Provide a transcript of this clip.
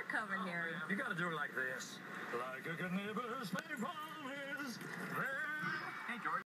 covered, Harry. You got to do it like this. Like a good neighbor's favorite promise.